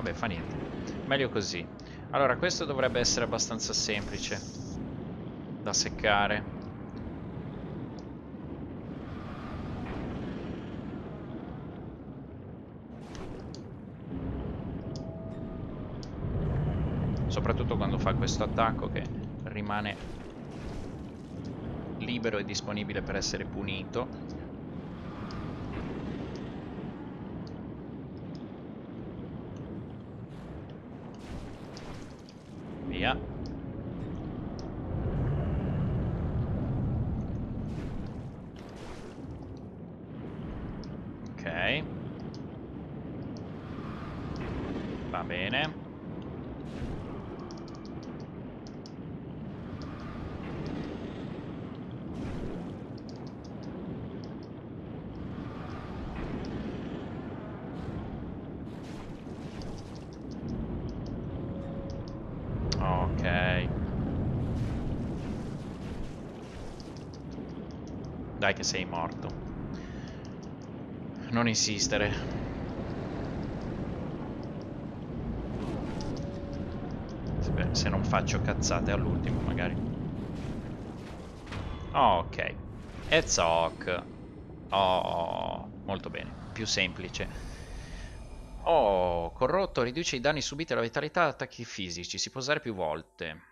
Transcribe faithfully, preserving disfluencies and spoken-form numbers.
Vabbè, fa niente. Meglio così. Allora, questo dovrebbe essere abbastanza semplice da seccare. Soprattutto quando fa questo attacco che rimane libero e disponibile per essere punito. Via. Ok. Va bene. Ok. Dai che sei morto. Non insistere. Se, se non faccio cazzate all'ultimo magari. Ok. E zoc. Oh, molto bene. Più semplice. Oh, corrotto riduce i danni subiti e la vitalità da attacchi fisici. Si può usare più volte.